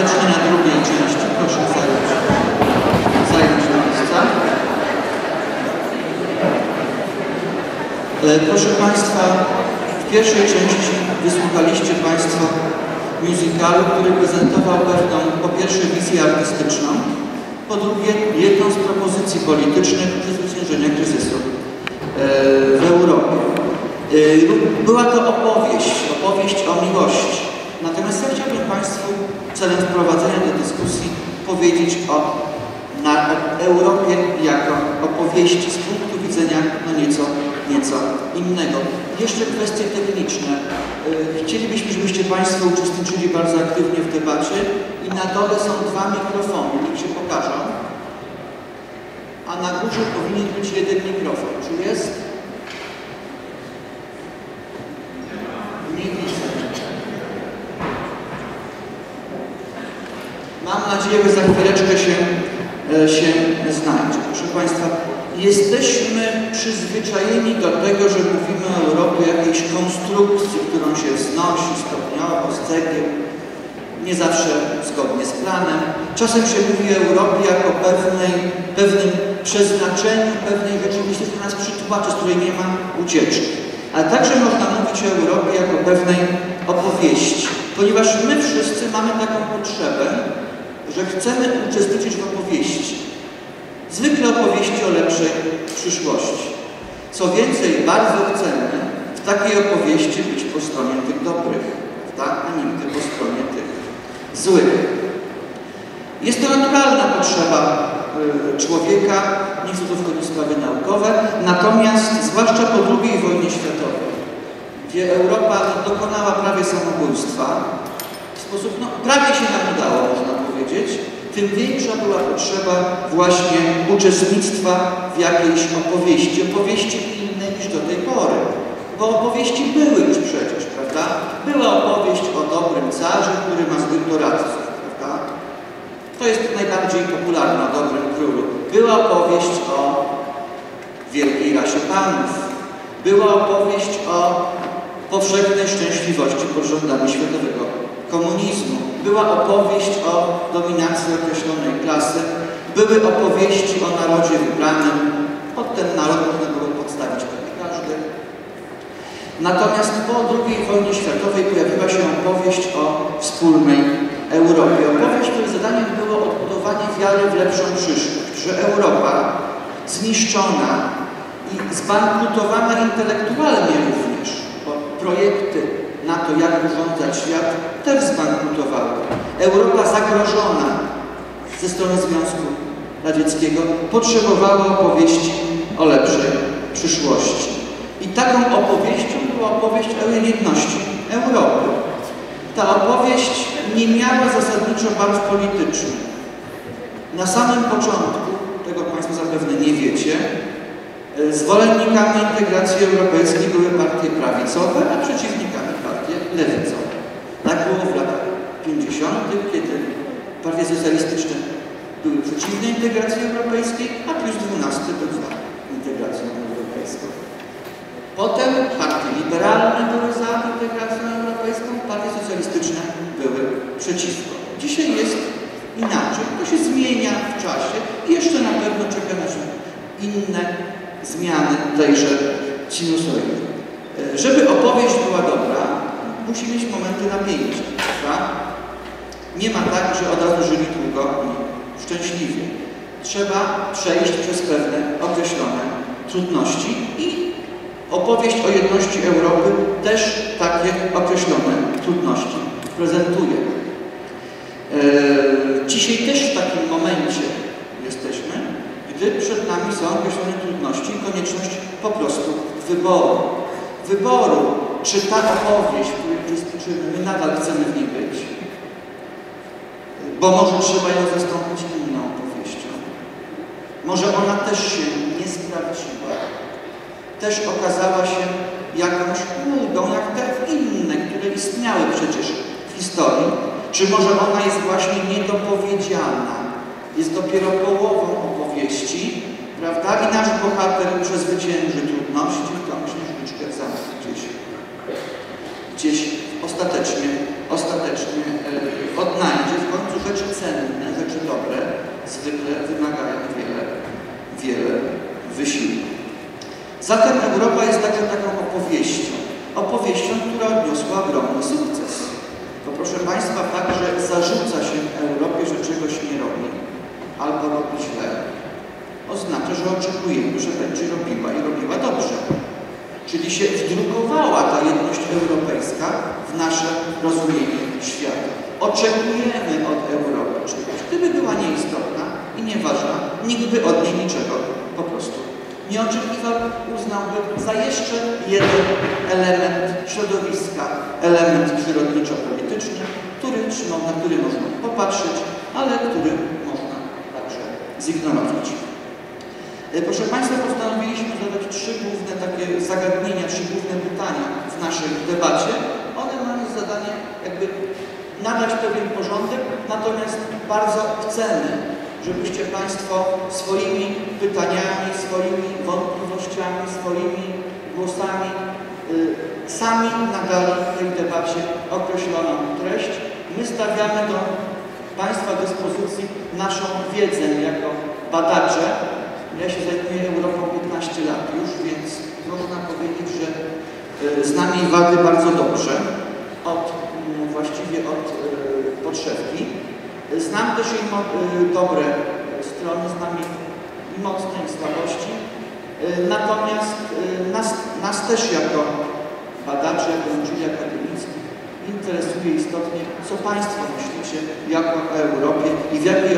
serdecznie na drugiej części. Proszę zająć miejsca. Proszę Państwa, w pierwszej części wysłuchaliście Państwo musicalu, który prezentował pewną, po pierwsze, wizję artystyczną, po drugie, jedną z propozycji politycznych przezwyciężenia kryzysu w Europie. Była to opowieść o miłości. Natomiast ja chciałbym Państwu celem wprowadzenia do dyskusji powiedzieć o Europie jako opowieści z punktu widzenia nieco innego. Jeszcze kwestie techniczne. Chcielibyśmy, żebyście Państwo uczestniczyli bardzo aktywnie w debacie i na dole są dwa mikrofony, niech się pokażą, a na górze powinien być jeden mikrofon. Czy jest? Nie widzę. Mam nadzieję, że za chwileczkę się znajdzie. Proszę Państwa, jesteśmy przyzwyczajeni do tego, że mówimy o Europie jakiejś konstrukcji, którą się wznosi stopniowo z cegieł, nie zawsze zgodnie z planem. Czasem się mówi o Europie jako pewnym przeznaczeniu, pewnej rzeczywistości, która nas przytłacza, z której nie ma ucieczki. Ale także można mówić o Europie jako pewnej opowieści, ponieważ my wszyscy mamy taką potrzebę, że chcemy uczestniczyć w opowieści. Zwykle opowieści o lepszej przyszłości. Co więcej, bardzo chcemy w takiej opowieści być po stronie tych dobrych, a nie tylko po stronie tych złych. Jest to naturalna potrzeba człowieka, nie chcę tu wchodzić w sprawy naukowe, natomiast zwłaszcza po II wojnie światowej, gdzie Europa dokonała prawie samobójstwa, w sposób, prawie się nam udało, można powiedzieć, tym większa była potrzeba właśnie uczestnictwa w jakiejś opowieści innej niż do tej pory. Bo opowieści były już przecież, prawda? Była opowieść o dobrym carze, który ma złych doradców, prawda? To jest najbardziej popularna, o dobrym królu. Była opowieść o wielkiej rasie panów. Była opowieść o powszechnej szczęśliwości pod rządami światowego komunizmu. Była opowieść o dominacji określonej klasy. Były opowieści o narodzie wybranym. Pod ten naród można było podstawić pewnie każdy. Natomiast po II wojnie światowej pojawiła się opowieść o wspólnej Europie. Opowieść, której zadaniem było odbudowanie wiary w lepszą przyszłość, że Europa zniszczona i zbankrutowana intelektualnie również, bo projekty na to, jak urządzać świat, też zbankrutowały. Europa zagrożona ze strony Związku Radzieckiego potrzebowała opowieści o lepszej przyszłości. I taką opowieścią była opowieść o jedności Europy. Ta opowieść nie miała zasadniczo barw politycznych. Na samym początku, tego Państwo zapewne nie wiecie, zwolennikami integracji europejskiej były partie prawicowe, a przeciwnikami partie lewicowe. Tak było w latach 50., kiedy partie socjalistyczne były przeciwne integracji europejskiej, a Pius XII był za integracją europejską. Potem partie liberalne były za integracją europejską, partie socjalistyczne były przeciwko. Dzisiaj jest inaczej. To się zmienia w czasie i jeszcze na pewno czeka nas inne zmiany tejże sinusoidy. Żeby opowieść była dobra, musi mieć momenty napięcia, prawda? Nie ma tak, że od razu żyli długo i szczęśliwie. Trzeba przejść przez pewne określone trudności i opowieść o jedności Europy też takie określone trudności prezentuje. Dzisiaj też w takim momencie jesteśmy, gdy przed nami są określone trudności i konieczność po prostu wyboru, czy ta opowieść, w której uczestniczymy, my nadal chcemy w niej być, bo może trzeba ją zastąpić inną opowieścią. Może ona też się nie sprawdziła, też okazała się jakąś ulgą, jak te inne, które istniały przecież w historii, czy może ona jest właśnie niedopowiedziana, jest dopiero połową opowieści, prawda? I nasz bohater przezwycięży trudności i tą księżniczkę zamknie gdzieś ostatecznie odnajdzie, w końcu Zatem Europa jest taką opowieścią, która odniosła ogromny sukces. To proszę Państwa, fakt, że zarzuca się Europie, że czegoś nie robi albo robi źle, oznacza, że oczekujemy, że będzie robiła i robiła dobrze. Czyli się wdrukowała ta jedność europejska w nasze rozumienie świata. Oczekujemy od Europy czegoś. Gdyby była nieistotna i nieważna, nikt by od niej niczego po prostu nie oczekiwał, uznałby za jeszcze jeden element środowiska, element przyrodniczo-polityczny, na który można popatrzeć, ale który można także zignorować. Proszę Państwa, postanowiliśmy zadać trzy główne takie zagadnienia, trzy główne pytania w naszej debacie. One mają zadanie jakby nadać pewien porządek, natomiast bardzo chcemy, żebyście Państwo swoimi pytaniami, swoimi wątpliwościami, swoimi głosami sami nadali tej debacie określoną treść. My stawiamy do Państwa dyspozycji naszą wiedzę jako badacze. Ja się zajmuję Europą 15 lat już, więc można powiedzieć, że znam jej wady bardzo dobrze, właściwie od podszewki. Znam też jej dobre strony, znam jej i mocne, i słabości. Natomiast nas też jako badaczy, jako uczeni akademicy interesuje istotnie, co Państwo myślicie jako o Europie i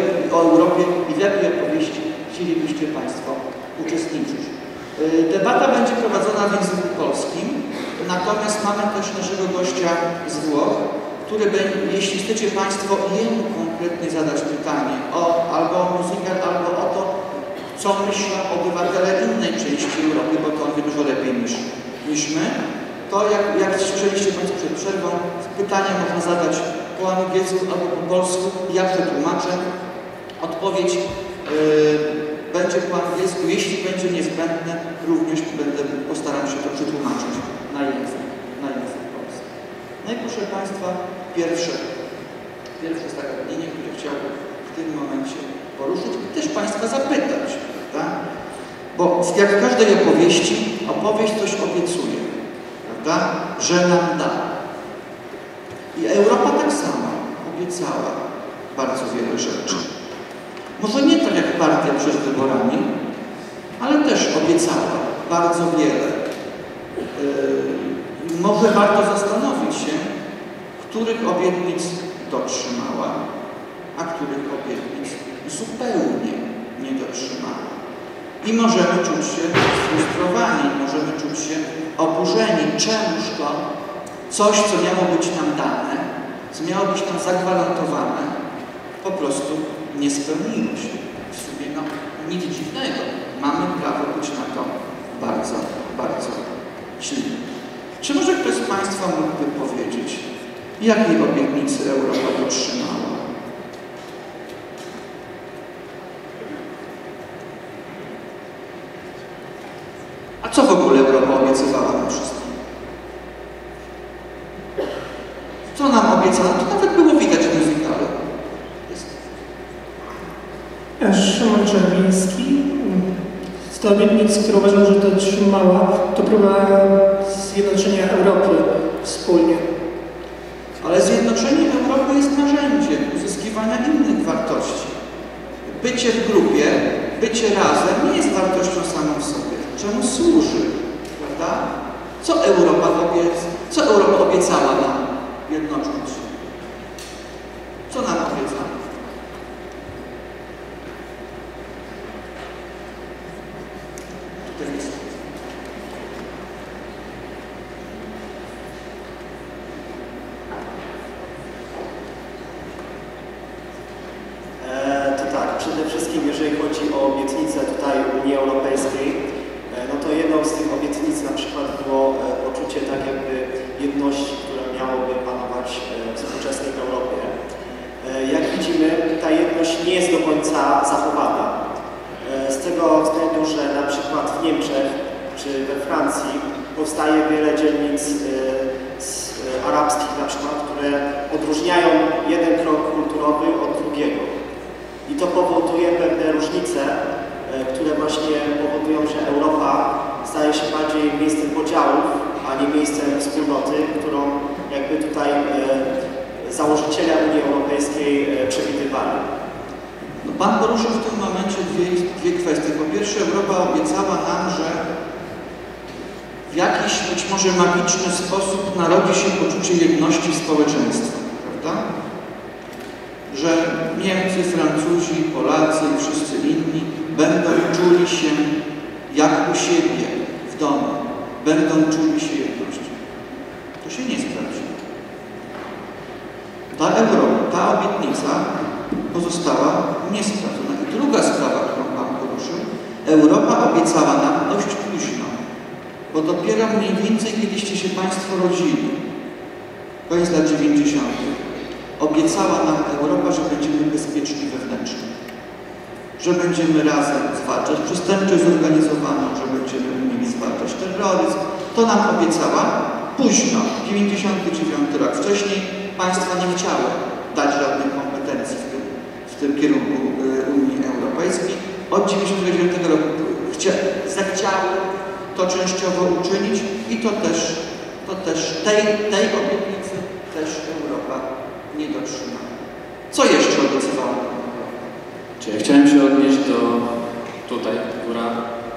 w jakiej opowieści chcielibyście Państwo uczestniczyć. Debata będzie prowadzona w języku polskim, natomiast mamy też naszego gościa z Włoch, który będzie, jeśli chcecie Państwo jemu konkretnie zadać pytanie albo o muzykę, albo o to, co myślą obywatele innej części Europy, bo to on wie dużo lepiej niż my, to jak słyszeliście Państwo przed przerwą, pytanie można zadać po angielsku albo po polsku, ja przetłumaczę. Odpowiedź będzie po angielsku, jeśli będzie niezbędne, również postaram się to przetłumaczyć na język polski. No i proszę Państwa, pierwsze zagadnienie, które chciałbym w tym momencie poruszyć i też Państwa zapytać, prawda? Bo jak w każdej opowieści, opowieść coś obiecuje, prawda? Że nam da. I Europa tak samo obiecała bardzo wiele rzeczy. Może nie tak jak partia przed wyborami, ale też obiecała bardzo wiele. Może warto zastanowić się, których obietnic dotrzymała, a których obietnic zupełnie nie dotrzymała. I możemy czuć się sfrustrowani, możemy czuć się oburzeni. Czemuż to coś, co miało być nam dane, co miało być nam zagwarantowane, po prostu nie spełniło się. W sumie nic dziwnego. Mamy prawo być na to bardzo, bardzo silni. Czy może ktoś z Państwa mógłby powiedzieć, jakiej obietnicy Europa dotrzymała? A co w ogóle Europa obiecywała nam wszystkim? Co nam obiecano? To nawet było widać w muzykale. Szymon Czerwiński. Z tej obietnic, które uważam, że dotrzymała, to próba zjednoczenia Europy wspólnie. Ale zjednoczenie Europy jest narzędziem uzyskiwania innych wartości. Bycie w grupie, bycie razem nie jest wartością samą w sobie. Czemu służy? Prawda? Co Europa obiecała nam, jednocząc się? Co nam obiecała? Tutaj jest. To tak, przede wszystkim jeżeli chodzi o obietnice tutaj Unii Europejskiej, no to jedną z tych obietnic na przykład było poczucie tak jakby jedności, które miałoby panować w współczesnej Europie. Jak widzimy, ta jedność nie jest do końca zachowana. Z tego względu, że na przykład w Niemczech czy we Francji powstaje wiele dzielnic arabskich na przykład, które odróżniają jeden krok kulturowy od drugiego. I to powoduje pewne różnice, które właśnie powodują, że Europa staje się bardziej miejscem podziałów, a nie miejscem wspólnoty, którą jakby tutaj założyciele Unii Europejskiej przewidywali. No Pan poruszył w tym momencie dwie kwestie. Po pierwsze, Europa obiecała nam, że w jakiś być może magiczny sposób narodzi się poczucie jedności społeczeństwa, prawda? Że Niemcy, Francuzi, Polacy i wszyscy inni będą czuli się jak u siebie w domu, będą czuli się jednością. To się nie sprawdzi. Ta Europa, ta obietnica pozostała niesprawdzona. I druga sprawa, którą Pan poruszył, Europa obiecała nam dość późno, bo dopiero mniej więcej kiedyście się Państwo rodzili, koniec lat 90. Obiecała nam Europa, że będziemy bezpieczni wewnętrznie, że będziemy razem zwalczać przestępczość zorganizowaną, że będziemy umieli zwalczać terroryzm. To nam obiecała późno, 99 rok. Wcześniej państwa nie chciały dać żadnych kompetencji w tym kierunku Unii Europejskiej. Od 99 roku zechciały to częściowo uczynić i to też tej obietnicy też Europa nie dotrzyma. Co jeszcze obiecywała? Ja chciałem się odnieść do tutaj, góra,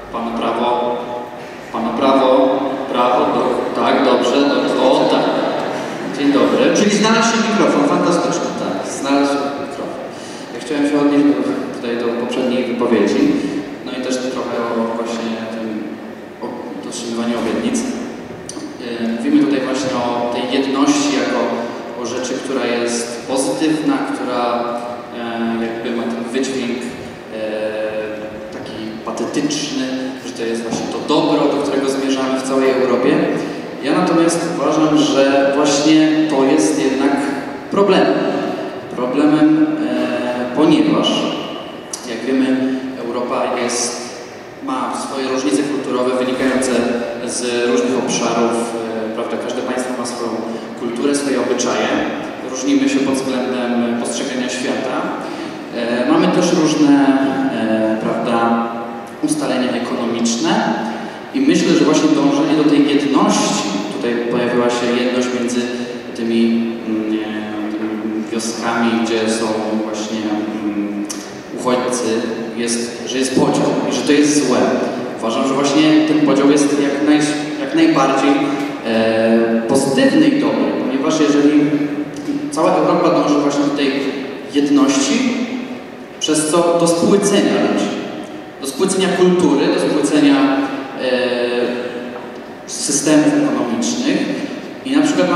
pana prawo, tak, dobrze, o tak, dzień dobry. Czyli znalazł się mikrofon, fantastycznie. Tak, znalazł się mikrofon. Ja chciałem się odnieść tutaj do poprzedniej wypowiedzi, no i też trochę o właśnie tym dotrzymywaniu obietnic. Mówimy tutaj właśnie o tej jedności jako o rzeczy, która jest pozytywna, która jakby ma ten wydźwięk taki patetyczny, że to jest właśnie to dobro, do którego zmierzamy w całej Europie. Ja natomiast uważam, że właśnie to jest jednak problemem, ponieważ jak wiemy, Europa ma swoje różnice kulturowe wynikające z różnych obszarów, prawda? Każde państwo ma swoją kulturę, swoje obyczaje. Różnimy się pod względem postrzegania świata. Mamy też różne, prawda, ustalenia ekonomiczne i myślę, że właśnie dążenie do tej jedności, tutaj pojawiła się jedność między tymi wioskami, gdzie są właśnie uchodźcy, że jest podział i że to jest złe. Uważam, że właśnie ten podział jest jak najbardziej pozytywny i dobry, ponieważ jeżeli cała Europa dąży właśnie do tej jedności, przez co do spłycenia ludzi, do spłycenia kultury, do spłycenia systemów ekonomicznych i na przykład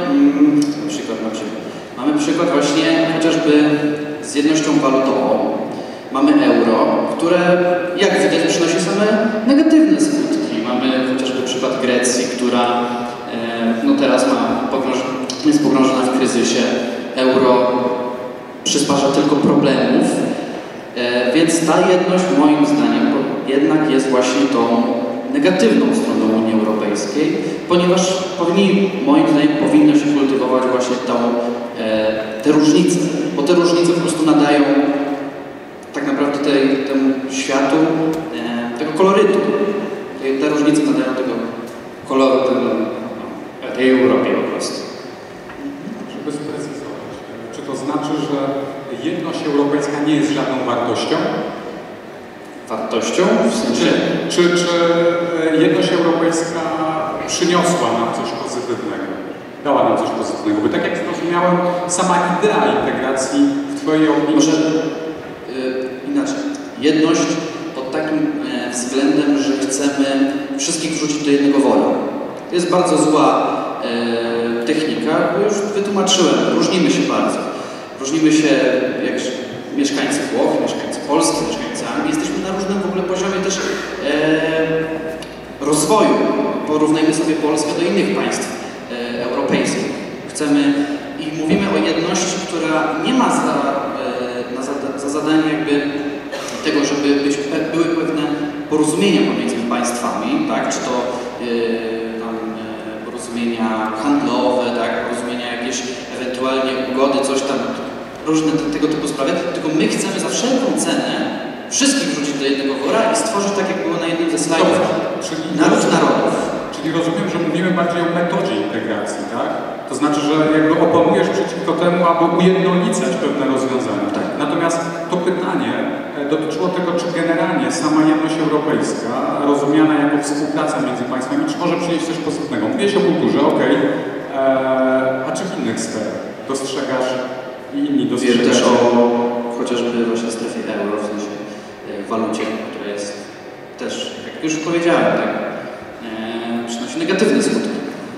mamy przykład właśnie chociażby z jednością walutową. Mamy euro, które jak widać przynosi same negatywne skutki. Mamy chociażby przykład Grecji, która no teraz jest pogrążona w kryzysie. Euro przysparza tylko problemów, więc ta jedność moim zdaniem jednak jest właśnie tą negatywną stroną Unii Europejskiej, ponieważ moim zdaniem powinno się kultywować właśnie te różnice, bo te różnice po prostu nadają tak naprawdę temu światu tego kolorytu. Te różnice nadają tego koloru tej Europie po prostu. Żeby sprecyzować, czy to znaczy, że jedność europejska nie jest żadną wartością? Wartością? W sensie? Czy jedność europejska przyniosła nam coś pozytywnego? Dała nam coś pozytywnego? Bo tak jak zrozumiałem, sama idea integracji w Twojej opinii... Może inaczej. Jedność pod takim względem, że chcemy wszystkich wrzucić do jednego wora. To jest bardzo zła technika, bo już wytłumaczyłem, różnimy się bardzo. Różnimy się jak mieszkańcy Włoch, mieszkańcy Polski, mieszkańcy Anglii. Jesteśmy na różnym w ogóle poziomie też rozwoju. Porównajmy sobie Polskę do innych państw europejskich. Chcemy i mówimy o jedności, która nie ma za zadanie jakby tego, żeby były pewne porozumienia pomiędzy państwami, tak? Czy to porozumienia handlowe, tak? Porozumienia jakieś ewentualnie ugody, coś tam, różne tego typu sprawy, tylko my chcemy za wszelką cenę wszystkich wrzucić do jednego wora i stworzyć tak, jak było na jednym ze slajdów, naród narodów. Czyli rozumiem, że mówimy bardziej o metodzie integracji, tak? To znaczy, że jakby oponujesz przeciwko temu, aby ujednolicać pewne rozwiązania. Tak. Natomiast to pytanie dotyczyło tego, czy generalnie sama jedność europejska, rozumiana jako współpraca między państwami, czy może przynieść coś pozytywnego. Mówiłeś o kulturze, okej, a czy w innych sferach dostrzegasz i inni dostrzegają? Wiesz też o chociażby właśnie strefie euro, w sensie walucie, która jest też, jak już powiedziałem, tak, przynosi negatywne skutki.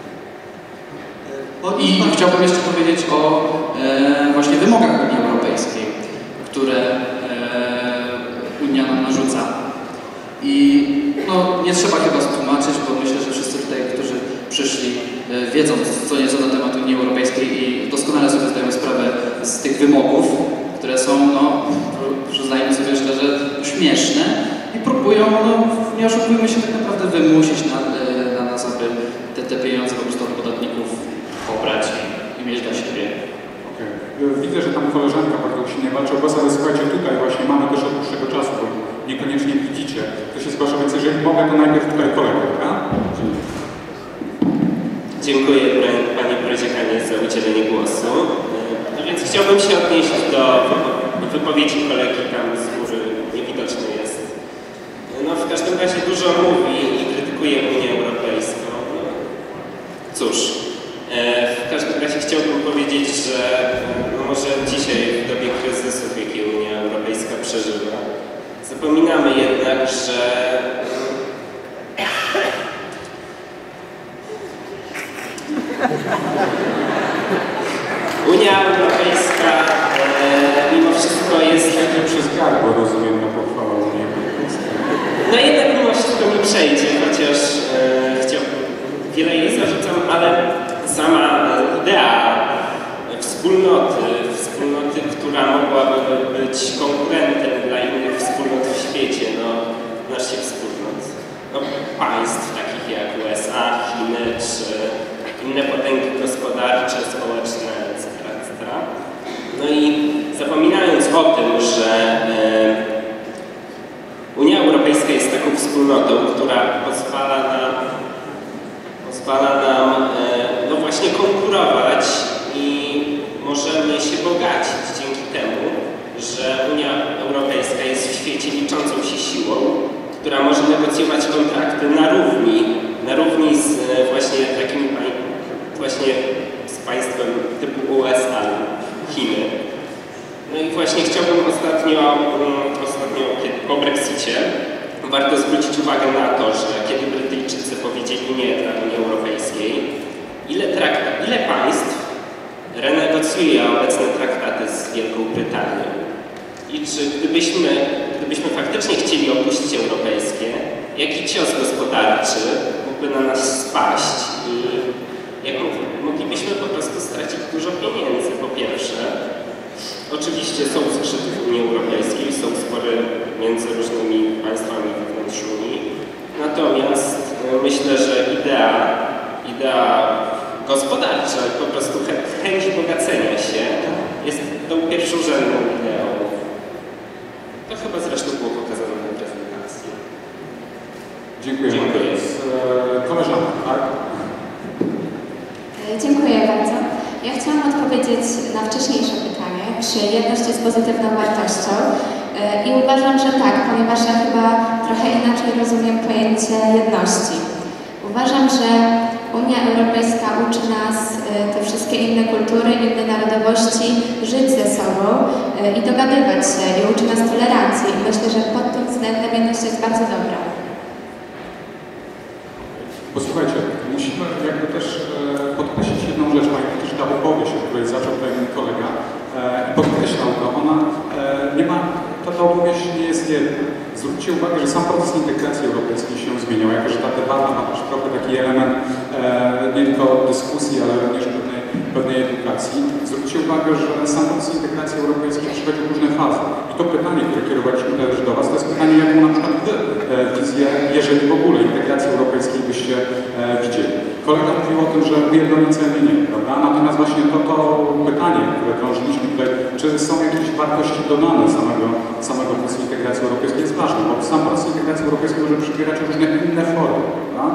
I chciałbym jeszcze powiedzieć o właśnie wymogach Unii Europejskiej, które Unia nam narzuca. I no, nie trzeba chyba tłumaczyć, bo myślę, że wszyscy tutaj, którzy przyszli, wiedzą co nieco na temat Unii Europejskiej i doskonale sobie zdają sprawę z tych wymogów, które są, no, przyznajmy sobie szczerze, śmieszne i próbują, no, nie oszukujmy się, tak naprawdę wymusić na nas, aby te pieniądze po prostu od podatników pobrać i mieć dla siebie. Okay. Widzę, że tam koleżanka bardzo usilnie walczy o głos, ale słuchajcie, tutaj właśnie mamy też od dłuższego czasu, bo niekoniecznie widzicie, kto się zgłasza, więc jeżeli mogę, to najpierw tutaj kolegę, tak? Dziękuję Panie Prodziekanie za udzielenie głosu. No więc chciałbym się odnieść do wypowiedzi kolegi tam z góry, niewidoczny jest. No w każdym razie dużo mówi i krytykuje Unię Europejską. No, cóż, w każdym razie chciałbym powiedzieć, że no może dzisiaj w dobie kryzysów, jakie Unia Europejska przeżywa, zapominamy jednak, że Unia Europejska mimo wszystko jest... Nie przez gardło, rozumiem, na pochwałę Unii Europejskiej. No jednak mimo wszystko nie przejdzie, chociaż chciałbym, wiele jej zarzucam, ale sama idea wspólnoty, która mogłaby być konkurentem dla innych wspólnot w świecie, no znacznie wspólnot, no, państw takich jak USA, Chiny czy inne potęgi gospodarcze, społeczne, etc. No i zapominając o tym, że Unia Europejska jest taką wspólnotą, która pozwala nam no właśnie konkurować i możemy się bogacić dzięki temu, że Unia Europejska jest w świecie liczącą się siłą, która może negocjować kontrakty na równi z właśnie takimi z państwem typu USA, Chiny. No i właśnie chciałbym ostatnio po Brexicie warto zwrócić uwagę na to, że kiedy Brytyjczycy powiedzieli nie dla Unii Europejskiej, ile państw renegocjuje obecne traktaty z Wielką Brytanią. I czy gdybyśmy faktycznie chcieli opuścić europejskie, jaki cios gospodarczy mógłby na nas spaść i jak moglibyśmy po prostu stracić dużo pieniędzy, po pierwsze. Oczywiście są zgrzyty w Unii Europejskiej, są spory między różnymi państwami wewnątrz Unii. Natomiast myślę, że idea gospodarcza, po prostu chęć bogacenia się jest tą pierwszorzędną ideą. To chyba zresztą było pokazane na prezentacji. Dziękuję. Koleżanka, tak? Dziękuję bardzo. Ja chciałam odpowiedzieć na wcześniejsze pytanie, czy jedność jest pozytywną wartością i uważam, że tak, ponieważ ja chyba trochę inaczej rozumiem pojęcie jedności. Uważam, że Unia Europejska uczy nas, te wszystkie inne kultury, inne narodowości, żyć ze sobą i dogadywać się i uczy nas tolerancji. I myślę, że pod tym względem jedność jest bardzo dobra. Posłuchajcie, musimy jakby też podkreślić jedną rzecz, pamiętajcie, że ta opowieść, o której zaczął tutaj mój kolega i podkreślał to, ona nie ma, ta opowieść nie jest jedna. Zwróćcie uwagę, że sam proces integracji europejskiej się zmieniał, jako że ta debata ma też trochę taki element nie tylko dyskusji, ale również pewnej edukacji. Zwróćcie uwagę, że sam proces integracji europejskiej przechodzi różne fazy. I to pytanie, które kierowaliśmy też do Was, to jest pytanie, jaką na przykład Wy wizję, jeżeli w ogóle integracji europejskiej byście widzieli. Kolega mówił o tym, że że ujednolicenie nie, prawda? Natomiast właśnie to pytanie, które krążyliśmy tutaj, czy są jakieś wartości dodane samego procesu integracji europejskiej jest ważne, bo sam proces integracji europejskiej może przybierać różne inne formy, prawda?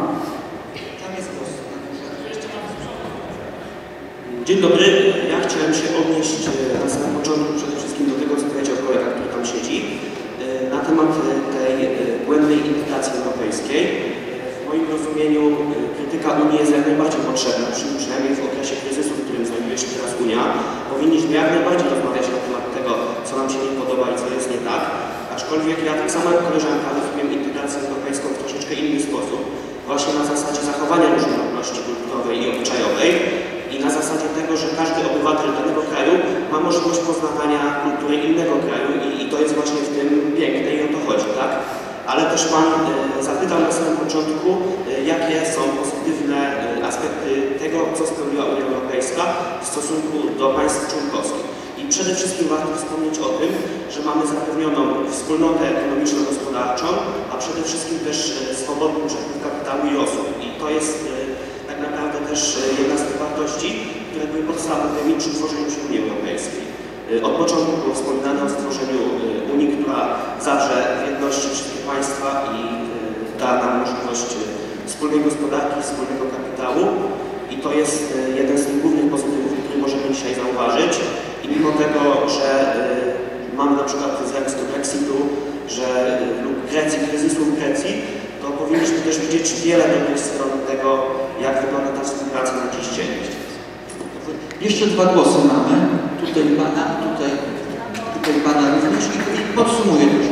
Dzień dobry, ja chciałem się odnieść na samym początku przede wszystkim do tego, co powiedział kolega, który tam siedzi, na temat tej błędnej integracji europejskiej. W moim rozumieniu krytyka Unii jest jak najbardziej potrzebna, przynajmniej w okresie kryzysu, w którym znajduje się teraz Unia. Powinniśmy jak najbardziej rozmawiać na temat tego, co nam się nie podoba i co jest nie tak. Aczkolwiek ja tak samo jak koleżanka rozumiem integrację europejską w troszeczkę inny sposób, właśnie na zasadzie zachowania różnorodności kulturowej i obyczajowej i na zasadzie tego, że każdy obywatel danego kraju ma możliwość poznawania kultury innego kraju i to jest właśnie w tym piękne i o to chodzi, tak? Ale też Pan zapytał na samym początku, jakie są pozytywne aspekty tego, co spełniła Unia Europejska w stosunku do państw członkowskich. I przede wszystkim warto wspomnieć o tym, że mamy zapewnioną wspólnotę ekonomiczno-gospodarczą, a przede wszystkim też swobodny przepływ kapitału i osób. I to jest tak naprawdę też jedna z tych wartości, które były podstawowymi przy tworzeniu się Unii Europejskiej. Od początku było wspominane o stworzeniu Unii, która zawrze w jedności wszystkie państwa i da nam możliwość wspólnej gospodarki, wspólnego kapitału. I to jest jeden z tych głównych pozytywów, który możemy dzisiaj zauważyć. I mimo tego, że mamy na przykład zjawisko Brexitu, że lub Grecji, kryzysu w Grecji, to powinniśmy też widzieć wiele dobrych stron tego, jak wygląda ta współpraca na dziś dzień. Jeszcze dwa głosy mamy. Tutaj Pana, tutaj Pana również i podsumuję też.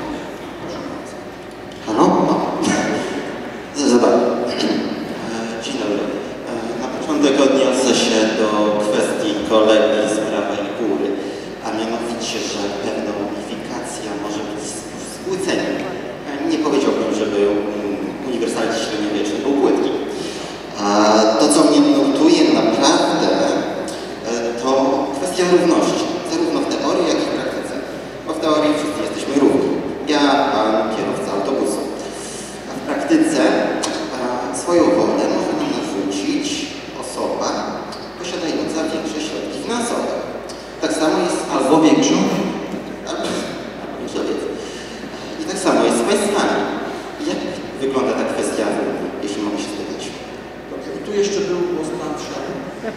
Halo? No. Zobacz. Dzień dobry. Na początek odniosę się do kwestii kolegi z prawej góry, a mianowicie, że pewna unifikacja może być współceniem. Nie powiedziałbym, żeby uniwersalizm średniowieczny był płytki. A to, co mnie nurtuje naprawdę, to kwestia równości, zarówno w teorii, jak i w praktyce. Bo w teorii wszyscy jesteśmy równi. Ja, pan, kierowca autobusu. A w praktyce swoją wolę może nam narzucić osoba posiadająca większe środki finansowe. Tak samo jest... Albo większą? Albo większą wiedzę. I tak samo jest z państwami. Jak wygląda ta kwestia, jeśli mogę się spytać? Dobrze, tu jeszcze był głos Pan Wszedł.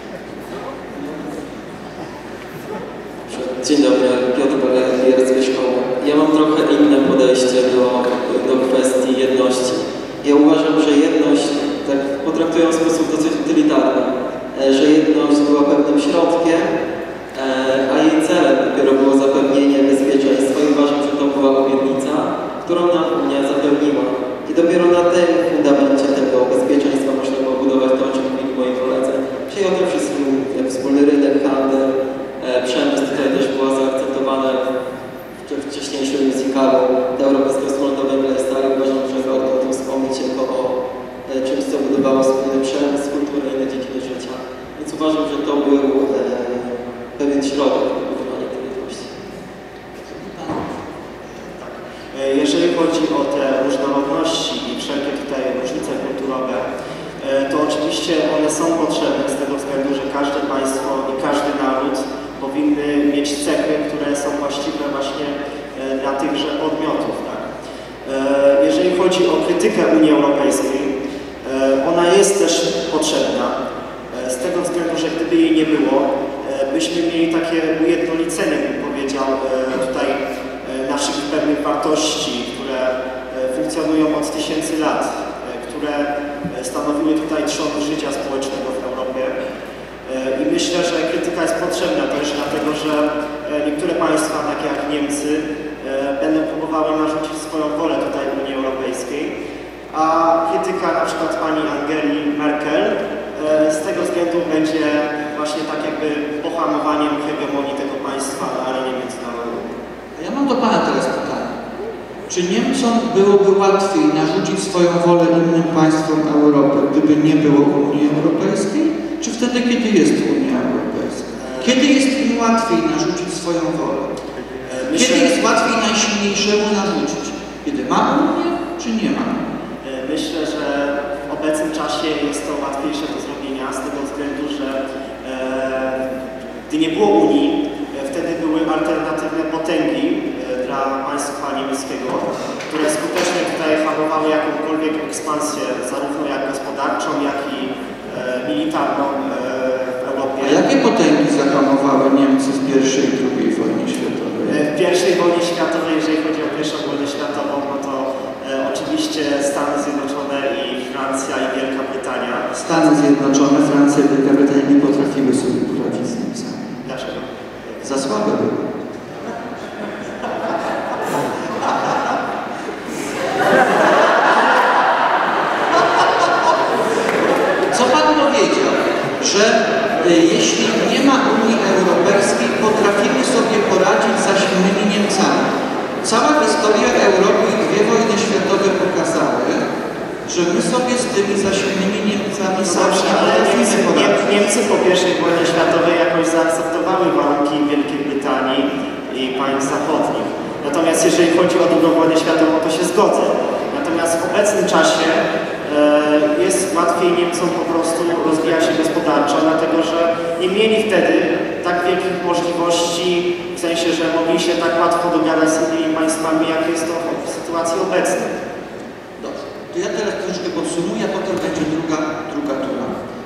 Dzień dobry, Piotr Pavel z szkoły. Ja mam trochę inne podejście do kwestii jedności. Ja uważam, że jedność, tak potraktuję w sposób dosyć utylitarny, że jedność była pewnym środkiem, a jej celem dopiero było zapewnienie bezpieczeństwa i uważam, że to była obietnica, którą nam Unia zapewniła. I dopiero na tym fundamencie tego bezpieczeństwa można było budować to, o czym mówili moi koledzy. Czyli o tym wszystkim wspólny rynek, handel, przemysł tutaj też była zaakceptowana w wcześniejszym musicalu te europejskie wspólnotowe lifestyle. Uważam, że warto o tym wspomnieć jako o czymś, co budowało wspólny przemysł, kulturę i inne dziedziny życia. Więc uważam, że to był pewien środek do budowania tej jedności. Jeżeli chodzi o te różnorodności i wszelkie tutaj różnice kulturowe, to oczywiście one są potrzebne z tego względu, że każde państwo i każdy naród powinny mieć cechy, które są właściwe właśnie dla tychże podmiotów. Tak? Jeżeli chodzi o krytykę Unii Europejskiej, ona jest też potrzebna z tego względu, że gdyby jej nie było, byśmy mieli takie ujednolicenie, bym powiedział, tutaj naszych pewnych wartości, które funkcjonują od tysięcy lat, które stanowiły tutaj trzon życia społecznego w Europie. I myślę, że krytyka jest potrzebna też dlatego, że niektóre państwa, takie jak Niemcy, będą próbowały narzucić swoją wolę tutaj w Unii Europejskiej, a krytyka na przykład pani Angeli Merkel z tego względu będzie właśnie tak jakby pohamowaniem hegemonii tego państwa na arenie międzynarodowej. Ja mam do Pana teraz pytanie. Czy Niemcom byłoby łatwiej narzucić swoją wolę innym państwom Europy, gdyby nie było Unii Europejskiej? Czy wtedy, kiedy jest Unia Europejska? Kiedy jest im łatwiej narzucić swoją wolę? Kiedy jest łatwiej najsilniejszemu narzucić? Kiedy ma Unię, czy nie ma? Myślę, że w obecnym czasie jest to łatwiejsze do zrobienia, z tego względu, że gdy nie było Unii, wtedy były alternatywne potęgi dla państwa niemieckiego, które skutecznie tutaj hamowały jakąkolwiek ekspansję, zarówno jak gospodarczą, jak i militarną w Europie. A jakie potęgi zahamowały Niemcy z I i II wojny światowej? W I wojnie światowej, jeżeli chodzi o I wojnę światową, no to oczywiście Stany Zjednoczone i Francja i Wielka Brytania. Stany Zjednoczone, Francja i Wielka Brytania nie potrafiły sobie poradzić z Niemcami. Dlaczego? Za słabe były. Co Pan powiedział, że jeśli nie ma Unii Europejskiej, potrafimy sobie poradzić z silnymi Niemcami. Cała historia Europy i dwie wojny światowe pokazały, że my sobie z tymi zasilnymi Niemcami sami nie potrafimy poradzić. Niemcy po I wojnie światowej jakoś zaakceptowały warunki Wielkiej Brytanii i państw zachodnich. Natomiast jeżeli chodzi o II wojnę światową, to się zgodzę. Natomiast w obecnym czasie jest łatwiej Niemcom po prostu rozwijać się gospodarczo, dlatego że nie mieli wtedy tak wielkich możliwości, w sensie, że mogli się tak łatwo dogadać z innymi państwami, jak jest to w sytuacji obecnej. Dobrze, to ja teraz troszkę podsumuję, a potem będzie druga tura.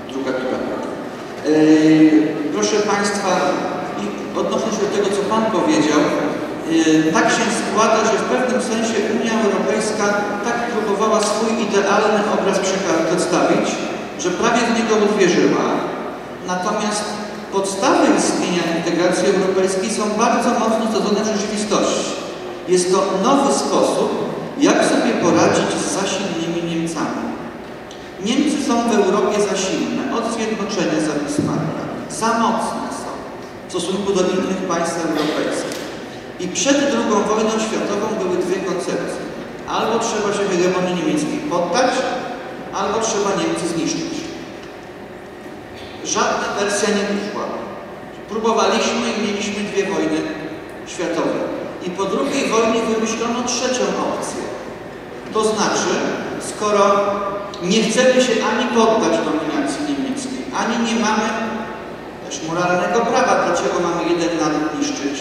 Proszę Państwa, odnosząc się do tego, co Pan powiedział, tak się składa, że w pewnym sensie Unia Europejska tak próbowała swój idealny obraz przedstawić, że prawie w niego uwierzyła. Natomiast podstawy istnienia integracji europejskiej są bardzo mocno złożone w rzeczywistości. Jest to nowy sposób, jak sobie poradzić z za silnymi Niemcami. Niemcy są w Europie za silne, od zjednoczenia za Bismarcka. Za mocne są w stosunku do innych państw europejskich. I przed II wojną światową były dwie koncepcje. Albo trzeba się hegemonii niemieckiej poddać, albo trzeba Niemcy zniszczyć. Żadna wersja nie wyszła. Próbowaliśmy i mieliśmy dwie wojny światowe. I po II wojnie wymyślono trzecią opcję. To znaczy, skoro nie chcemy się ani poddać dominacji niemieckiej, ani nie mamy też moralnego prawa, dlaczego mamy jeden naród niszczyć,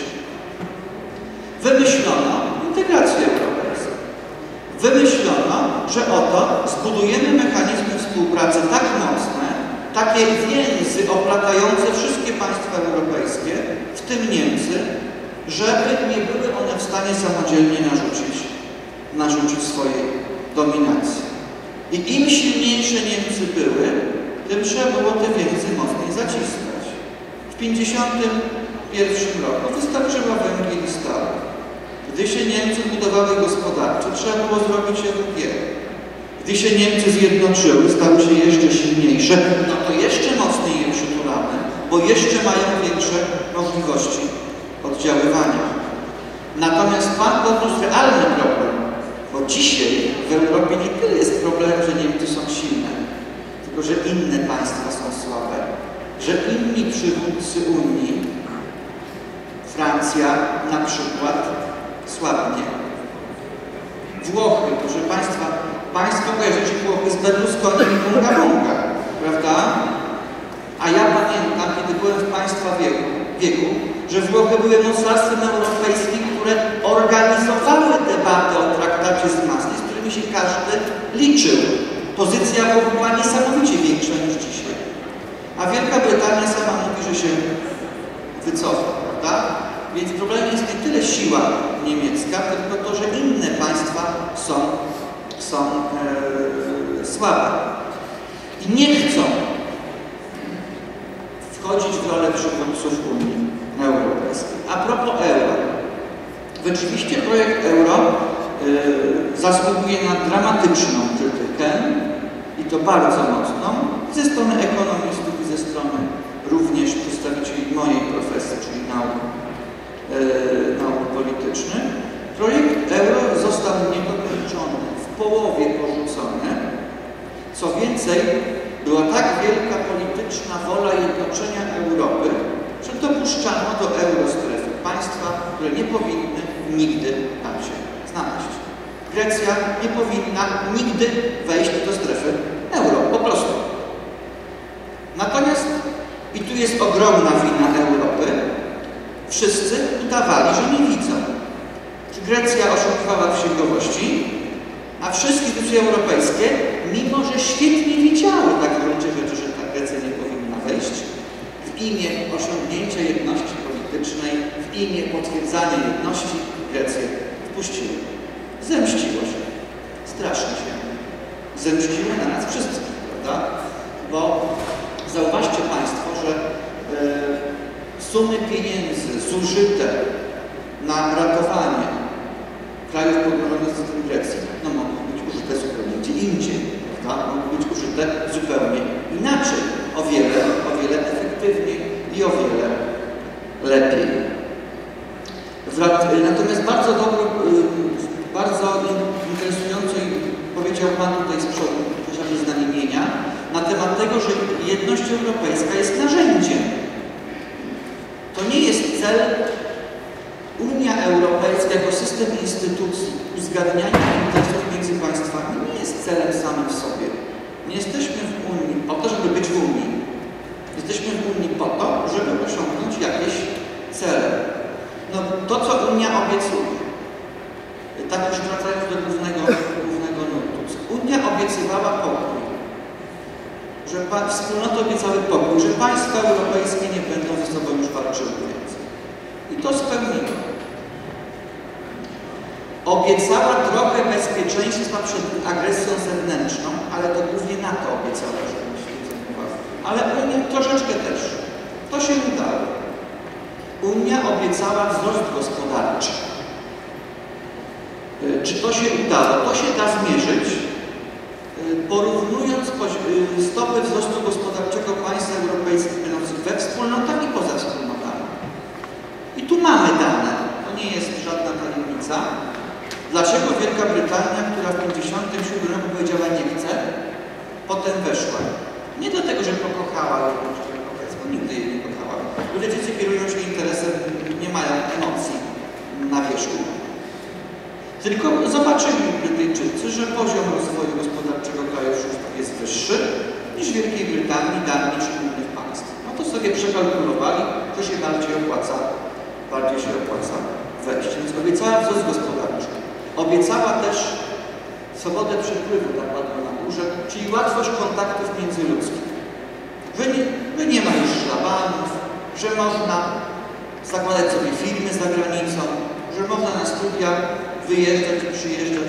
wymyślono integrację europejską. Wymyślono, że oto zbudujemy mechanizmy współpracy tak mocne, takie więzy oplatające wszystkie państwa europejskie, w tym Niemcy, żeby nie były one w stanie samodzielnie narzucić swojej dominacji. I im silniejsze Niemcy były, tym trzeba było te więzy mocniej zaciskać. W 1951 roku wystarczyła węgiel i stal. Gdy się Niemcy budowały gospodarczo, trzeba było zrobić EWG. Gdy się Niemcy zjednoczyły, stały się jeszcze silniejsze, no to jeszcze mocniej je przytulamy, bo jeszcze mają większe możliwości oddziaływania. Natomiast Pan podniósł realny problem, bo dzisiaj w Europie nie tyle jest problem, że Niemcy są silne, tylko że inne państwa są słabe, że inni przywódcy Unii, Francja na przykład, słabnie. Włochy, proszę Państwa, Państwo kojarzycie Włochy z Berlusconim i Bunga, prawda? A ja pamiętam, kiedy byłem w Państwa wieku, że Włochy były mocarstwem europejskim, które organizowały debatę o traktacie z Maastricht, z którymi się każdy liczył. Pozycja Włoch była niesamowicie większa niż dzisiaj. A Wielka Brytania sama mówi, że się wycofa, prawda? Więc problemem jest nie tyle siła niemiecka, tylko to, że inne państwa są słabe. I nie chcą wchodzić w rolę przywódców Unii Europejskiej. A propos euro. Rzeczywiście projekt euro zasługuje na dramatyczną krytykę i to bardzo mocną ze strony ekonomistów i ze strony również przedstawicieli mojej profesji, czyli nauk politycznych. Projekt euro został niedokończony, w połowie porzucony. Co więcej, była tak wielka polityczna wola jednoczenia Europy, że dopuszczano do eurostrefy państwa, które nie powinny nigdy tam się znaleźć. Grecja nie powinna nigdy wejść do strefy euro, po prostu. ogromna wina Europy, wszyscy udawali, że nie widzą. Czy Grecja oszukiwała w księgowości, a wszystkie instytucje europejskie, mimo że świetnie widziały tak w gruncie rzeczy, że ta Grecja nie powinna wejść, w imię osiągnięcia jedności politycznej, w imię potwierdzania jedności Grecję wpuściły. Zemściło się. Strasznie się. Zemściły na nas wszystkich, prawda? Bo zauważcie Państwo, że sumy pieniędzy zużyte na ratowanie krajów pogrążonych w systemie Grecji, no mogą być użyte zupełnie gdzie indziej, prawda? Mogą być użyte zupełnie inaczej, o wiele efektywniej i o wiele lepiej. Natomiast bardzo interesująco powiedział Pan tutaj z przodu, chociażby z imienia, na temat tego, że jedność europejska jest narzędziem. To nie jest cel. Unia Europejska jako system instytucji uzgadniania interesów między państwami nie jest celem samym w sobie. Nie jesteśmy w Unii po to, żeby być w Unii. Jesteśmy w Unii po to, żeby osiągnąć jakieś cele. No, to, co Unia obiecuje, tak już wracając do głównego nurtu. Unia obiecywała pokój, że wspólnoty obiecały pokój, że państwa europejskie nie będą ze sobą już walczyły więcej. I to spełniło. Obiecała trochę bezpieczeństwa przed agresją zewnętrzną, ale to głównie NATO obiecała, że ale Unia troszeczkę też. To się udało. Unia obiecała wzrost gospodarczy. Czy to się udało? To się da zmierzyć, porównując stopy wzrostu gospodarczego państw europejskich będących we wspólnotach i poza wspólnotami. I tu mamy dane. To nie jest żadna tajemnica. Dlaczego Wielka Brytania, która w 1957 roku powiedziała nie chce, potem weszła? Nie dlatego, że pokochała Unię Europejską, nigdy jej nie kochała. Brytyjczycy kierują się interesem, nie mają emocji na wierzchu. Tylko zobaczyli Brytyjczycy, że poziom rozwoju gospodarczego krajów jest wyższy niż w Wielkiej Brytanii, Danii czy innych państw. No to sobie przekalkulowali, że się bardziej opłaca wejść. Więc obiecała wzrost gospodarczy. Obiecała też swobodę przepływu, tak ładnie na górze, czyli łatwość kontaktów międzyludzkich. Że nie ma już szlabanów, że można zakładać sobie firmy za granicą, że można na studia wyjeżdżać i przyjeżdżać.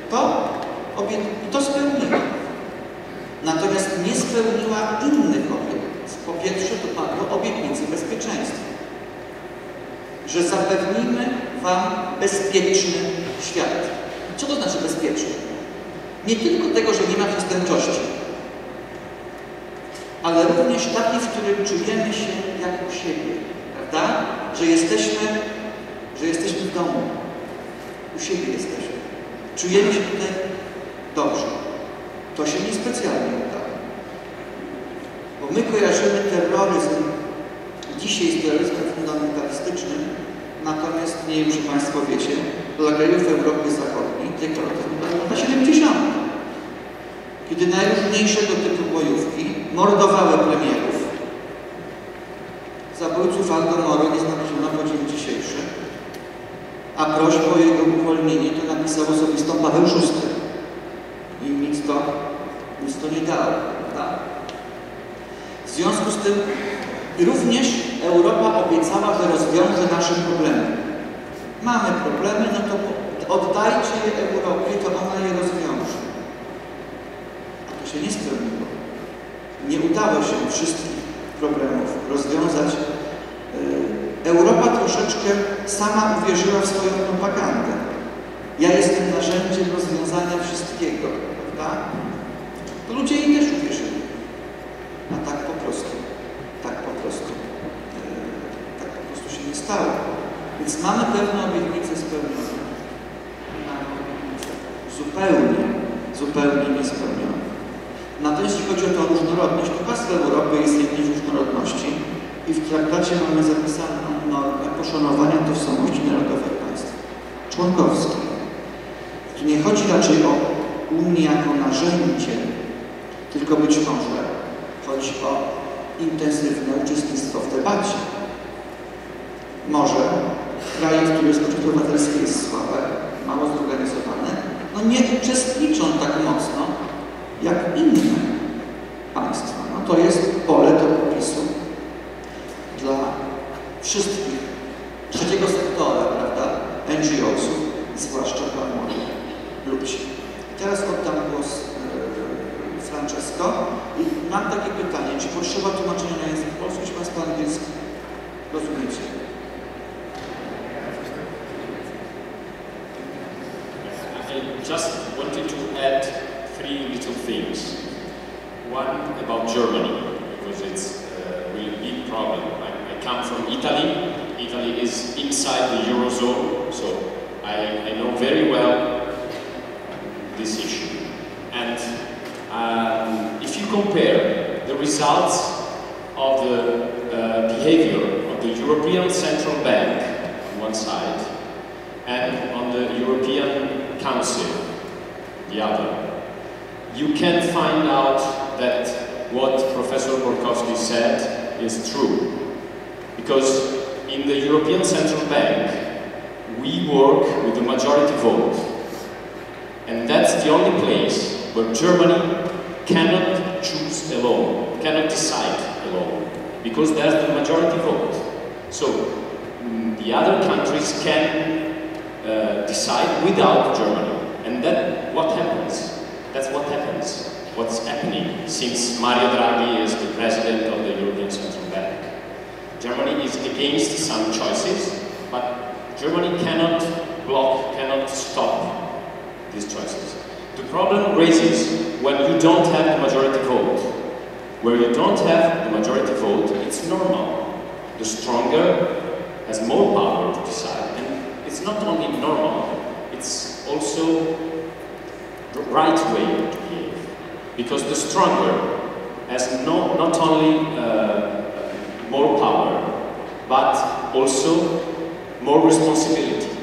To spełniła. Natomiast nie spełniła innych obietnic. Po pierwsze, to padło obietnicy bezpieczeństwa. Że zapewnimy Wam bezpieczny świat. Co to znaczy bezpieczny? Nie tylko tego, że nie ma przestępczości, ale również taki, w którym czujemy się jak u siebie, prawda? Że jesteśmy w domu. U siebie jesteśmy. Czujemy się tutaj dobrze. To się niespecjalnie udało. Bo my kojarzymy terroryzm dzisiaj z terroryzmem fundamentalistycznym, natomiast nie wiem, czy Państwo wiecie, dla krajów Europy Zachodniej terroryzm był lata 70. Kiedy najróżniejszego typu bojówki mordowały premierów. Zabójców Aldomoru nie znaleziono po dzień dzisiejszy, a prośbę o jego uwolnienie to napisał osobistą Pavel VI. I nic to nie dało, prawda? W związku z tym również Europa obiecała, że rozwiąże nasze problemy. Mamy problemy, no to oddajcie je Europie, to ona je rozwiąże. A to się nie spełniło. Nie udało się wszystkich problemów rozwiązać. Europa troszeczkę sama uwierzyła w swoją propagandę. Ja jestem narzędziem rozwiązania wszystkiego, prawda? To ludzie jej też uwierzyli. A tak po prostu się nie stało. Więc mamy pewne obietnice spełnione. Mamy obietnice zupełnie niespełnione. Natomiast jeśli chodzi o tą różnorodność, to hasło Europy jest jednej różnorodności i w traktacie mamy zapisaną normę poszanowania tożsamości narodowej państw członkowskich. Tu nie chodzi raczej o Unię jako narzędzie, tylko być może chodzi o intensywne uczestnictwo w debacie. Może w kraju, w którym społeczeństwo obywatelskie jest słabe, mało zorganizowane, no nie uczestniczą tak mocno jak inne państwa. No to jest pole do popisu dla wszystkich trzeciego sektora, prawda, NGO-sów, zwłaszcza dla młodych ludzi. Teraz oddam głos Francesco i mam takie pytanie, czy potrzeba tłumaczenia na język polski, czy Państwo angielski? Rozumiecie? I just wanted to add 3 little things. One about Germany, because it's a really big problem. I come from Italy. Italy is inside the Eurozone, so I know very well this issue. And if you compare the results of the behavior of the European Central Bank on one side and on the European Council, the other, you can find out that what Professor Borkowski said is true. Because in the European Central Bank, we work with the majority vote. And that's the only place where Germany cannot choose alone, cannot decide alone, because there's the majority vote. So the other countries can decide without Germany. And then what happens? That's what happens. What's happening since Mario Draghi is the president of the European Central Bank. Germany is against some choices, but Germany cannot block, cannot stop these choices. The problem raises when you don't have the majority vote. Where you don't have the majority vote, it's normal. The stronger has more power to decide. And it's not only normal, it's also the right way to behave. Because the stronger has not only more power, but also more responsibility.